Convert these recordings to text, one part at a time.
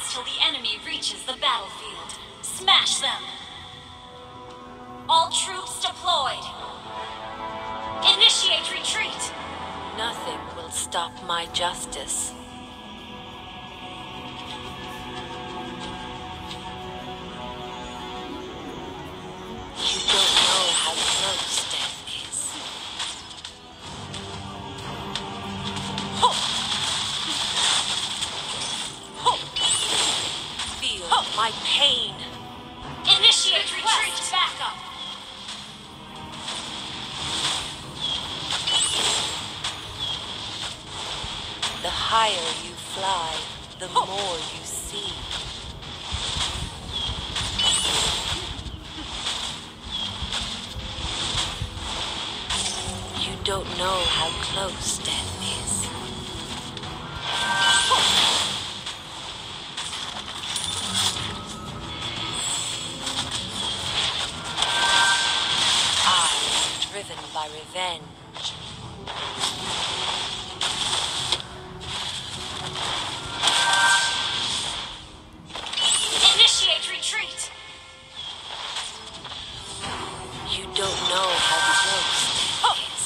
attacks till the enemy reaches the battlefield. Smash them! All troops deployed! Initiate retreat! Nothing will stop my justice. You don't know how close death is. Feel my pain. Initiate retreat! Backup! The higher you fly, the more you see. You don't know how close death is. I am driven by revenge. Initiate retreat! You don't know how close death is.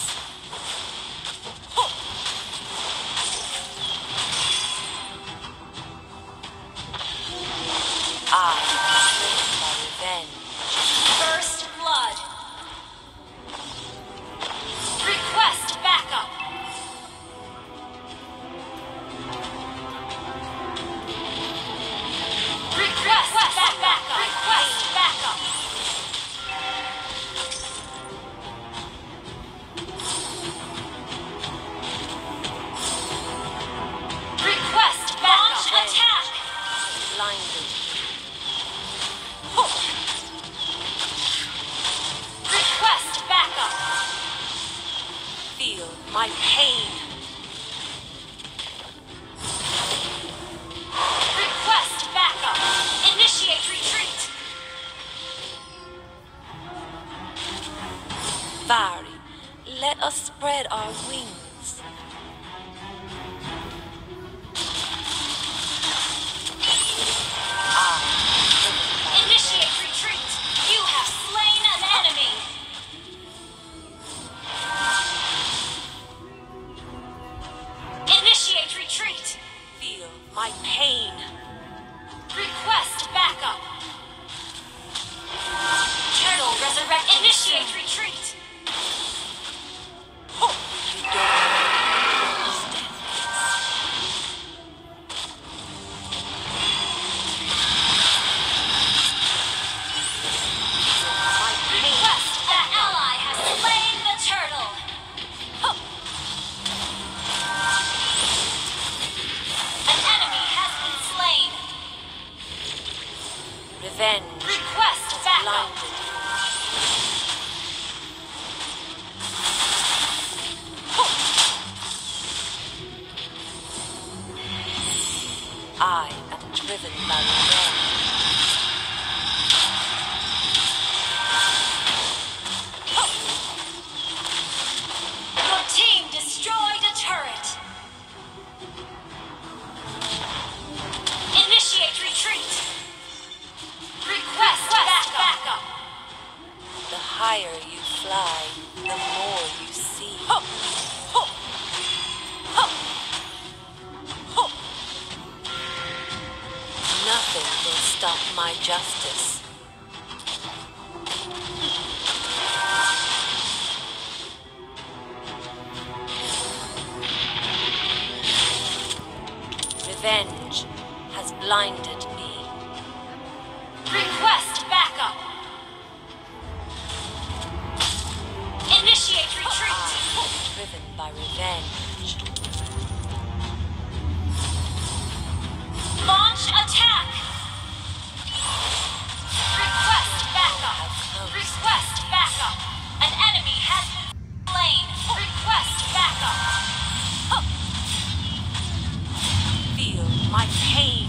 I am driven by revenge. First blood! Request backup! Request backup! Request backup! Request backup! Launch attack! Blinded. Request backup! Feel my pain. Request backup! Initiate retreat! Vari, let us spread our wings. Initiate retreat! You have slain an enemy! Initiate retreat! Feel my pain. Request backup! Turtle resurrect! Initiate retreat! You don't know how close death is. My pain. Request! An ally has slain the turtle! An enemy has been slain! Revenge Request has backup! blinded. I am driven by revenge. Your team destroyed a turret! Initiate retreat! Request backup! The higher you fly, the more you see. Nothing will stop my justice. Revenge has blinded me. Request backup! Initiate retreat! I am driven by revenge. Launch attack! Request backup! Request backup! An enemy has been slain! Request backup! Feel my pain.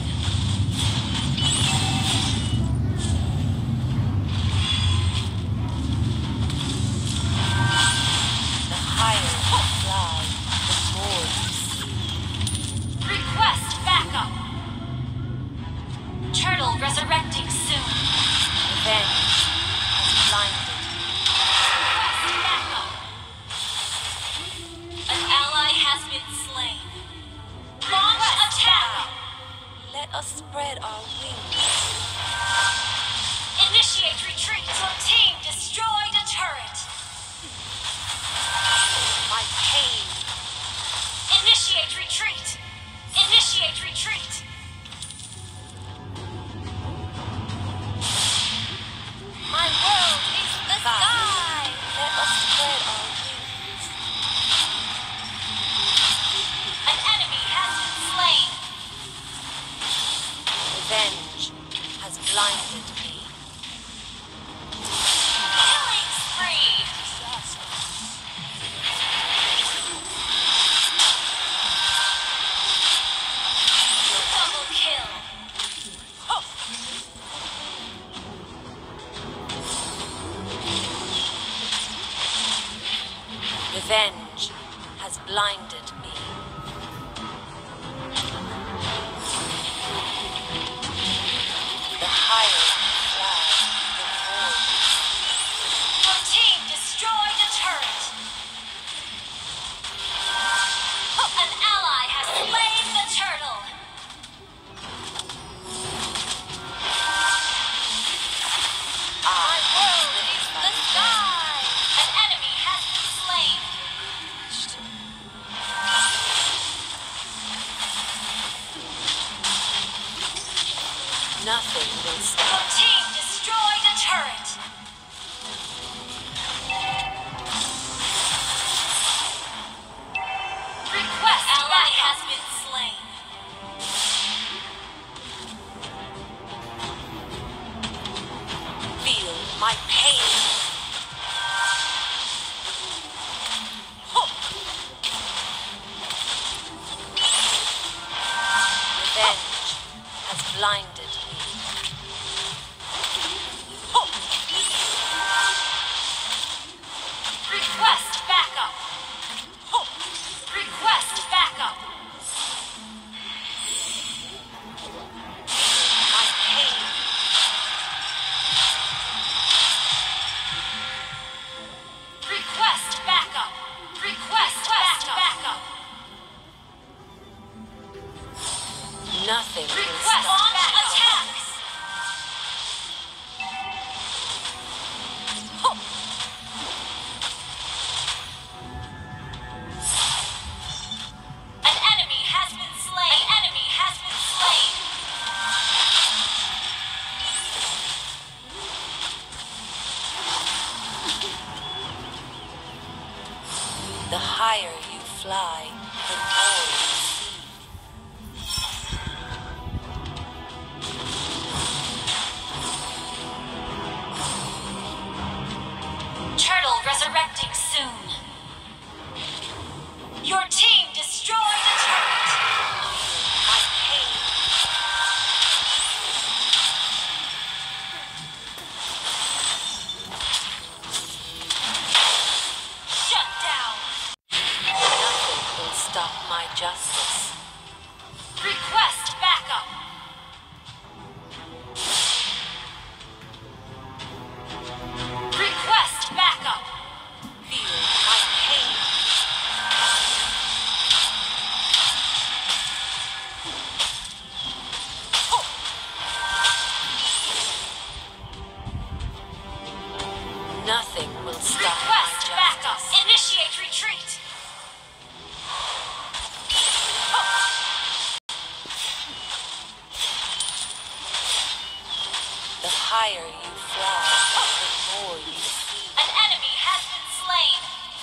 The higher you fly, the more you must spread our wings. Initiate retreat. Your team destroyed a turret. My pain. Initiate retreat. Initiate retreat. My world is the sky. Let us spread our wings. An enemy has been slain. Revenge has blinded me. Killing spree. Double kill. Revenge has blinded me. The higher you fly, the more you see. Your team destroyed a turret. An ally has slain the turtle. My world is the sky. An enemy has been slain. Nothing will Your stop. team destroyed a turret. Request ally has been slain. Feel my pain. Revenge has blinded me. Request backup. Request backup. My pain. Request backup. Request backup. Nothing will Request stop. launch attacks. An enemy has been slain. An enemy has been slain. The higher you fly, the more you see. Turtle resurrecting soon. Your team destroyed a turret. My pain. Shut down. Nothing will stop my justice. Request backup. Request backup. Feel my pain. Nothing will stop my Request backup. justice. Initiate retreat. The higher you fly, the more you see. An enemy has been slain.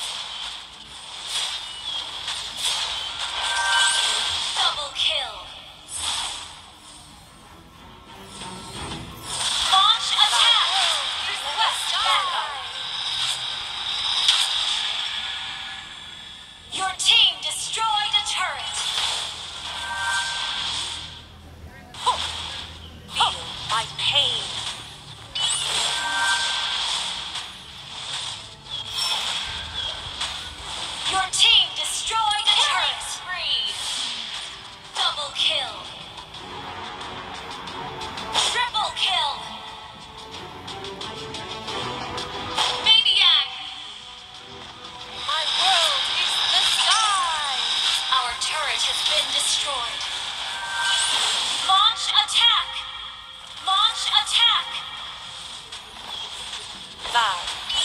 Double kill. Launch attack. Request backup. Your team destroyed a turret. Feel my pain. Your team destroyed a turret. Spree. Double kill. Triple kill. Maniac. My world is the sky. Our turret has been destroyed. Launch attack. 5,